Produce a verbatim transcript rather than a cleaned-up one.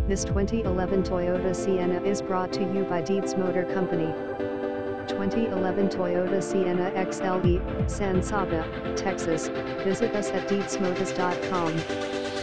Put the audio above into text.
This twenty eleven Toyota Sienna is brought to you by Dietz Motor Company. twenty eleven Toyota Sienna X L E, San Saba, Texas. Visit us at dietz motors dot com.